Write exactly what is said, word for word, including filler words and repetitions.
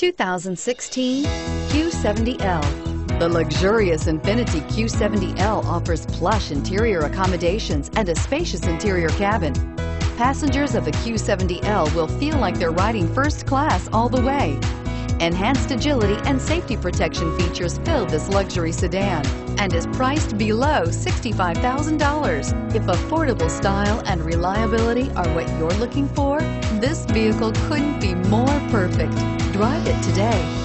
two thousand sixteen Q seventy L. The luxurious Infiniti Q seventy L offers plush interior accommodations and a spacious interior cabin. Passengers of the Q seventy L will feel like they're riding first class all the way. Enhanced agility and safety protection features fill this luxury sedan and is priced below sixty-five thousand dollars. If affordable style and reliability are what you're looking for, this vehicle couldn't be more perfect. Drive it today.